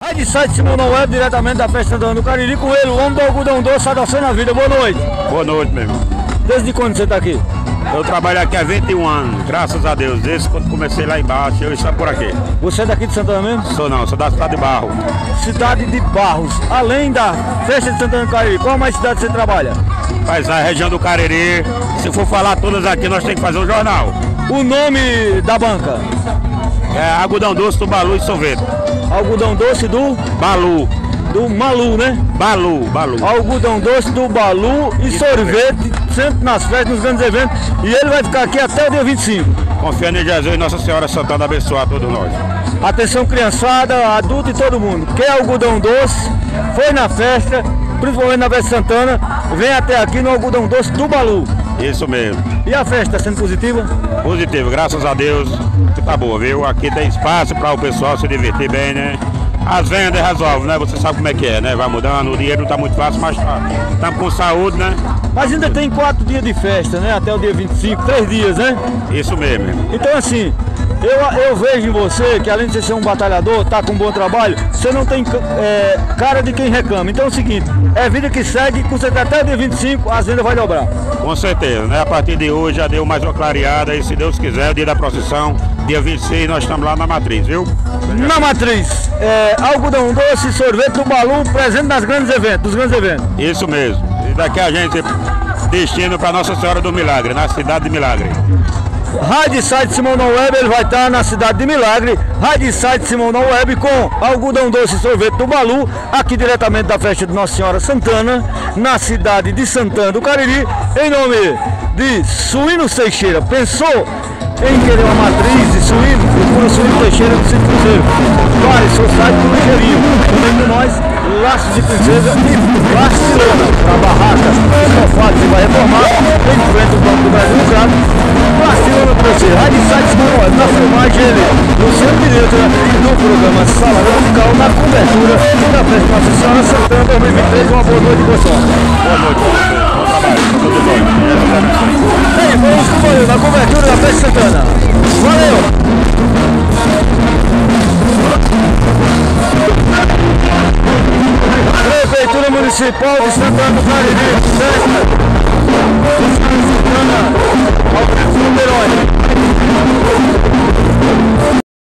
Rádio Site Simonal Web, diretamente da festa do Cariri, com ele, o homem do algodão doce, adoção na vida. Boa noite. Boa noite, meu irmão. Desde quando você está aqui? Eu trabalho aqui há 21 anos, graças a Deus. Desde quando comecei lá embaixo, eu estou por aqui. Você é daqui de Santana mesmo? Sou não, sou da cidade de Barro. Cidade de Barros. Além da festa de Santana do Cariri, qual mais cidade você trabalha? Mas a região do Cariri, se for falar todas aqui, nós temos que fazer um jornal. O nome da banca? É Algodão Doce do Balu e Sorvete. Algodão doce do? Balu. Do Malu, né? Balu. Algodão doce do Balu e sorvete, sempre nas festas, nos grandes eventos. E ele vai ficar aqui até o dia 25. Confiando em Jesus e Nossa Senhora Santana abençoar todos nós. Atenção criançada, adulto e todo mundo. Quer algodão doce, foi na festa, principalmente na festa de Santana, vem até aqui no algodão doce do Balu. Isso mesmo. E a festa sendo positiva? Positivo, graças a Deus, que tá boa, viu? Aqui tem espaço para o pessoal se divertir bem, né? As vendas resolvem, né? Você sabe como é que é, né? Vai mudando, o dinheiro não tá muito fácil, mas estamos com saúde, né? Mas ainda tem 4 dias de festa, né? Até o dia 25, 3 dias, né? Isso mesmo. Então assim, eu vejo em você que além de você ser um batalhador, tá com um bom trabalho, você não tem cara de quem reclama. Então é o seguinte, é vida que segue, com certeza até o dia 25 as vendas vai dobrar. Com certeza, né? A partir de hoje já deu mais uma clareada e se Deus quiser, o dia da procissão, dia 26, nós estamos lá na Matriz, viu? Na Matriz, algodão doce, sorvete do Balu, presente nos grandes eventos, Isso mesmo. E daqui a gente destino para Nossa Senhora do Milagre, na cidade de Milagre. Rádio Site Simonal Web, ele vai estar na cidade de Milagre. Rádio Site Simonal Web com algodão doce e sorvete do Balu, aqui diretamente da festa de Nossa Senhora Santana, na cidade de Santana do Cariri, em nome de Suíno Teixeira. Pensou em querer uma matriz de suíno? Procura Suíno Teixeira do Círculo Cruzeiro. Pare, seu site do ligeirinho. Também com nós, laços de princesa e laços de lona para barracas, estofados e vai reformar, em frente ao Banco do Brasil no Crato. Plastilona para você, Rádio Site Simonal Web, na filmagem ele, Luciano Direita, no programa Salada Musical, na cobertura da festa Nossa Senhora Santana 2023. Uma boa noite, boa sorte. Boa noite para você. Bom trabalho. Tudo bom. Bem, vamos com na cobertura da festa Santana. Valeu! Prefeitura Municipal de Santana do Cariri, festa Santana, ao Niterói.